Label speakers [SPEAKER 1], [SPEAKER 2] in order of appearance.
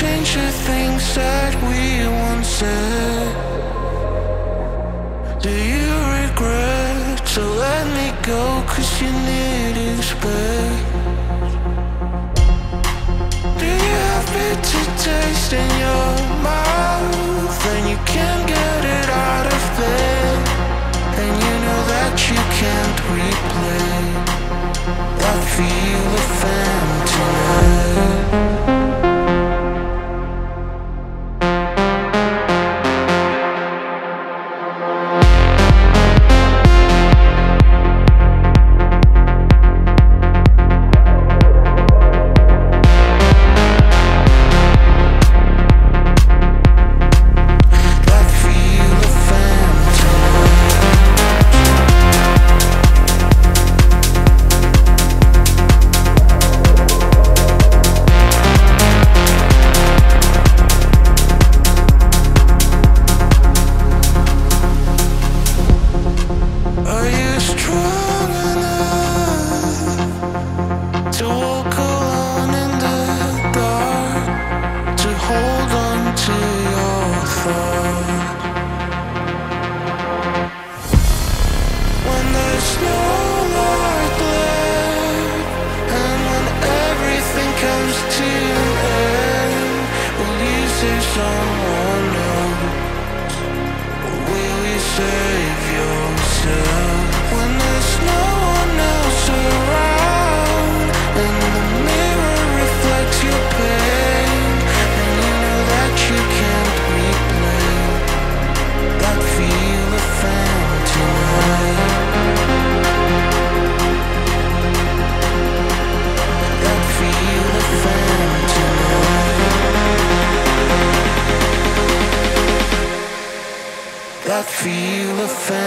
[SPEAKER 1] change the things that we once said? Do you regret to let me go 'cause you needed space? Do you have bitter taste in your mouth and you can't get it out of bed? And you know that you can't replay that feel of emptiness. That feel of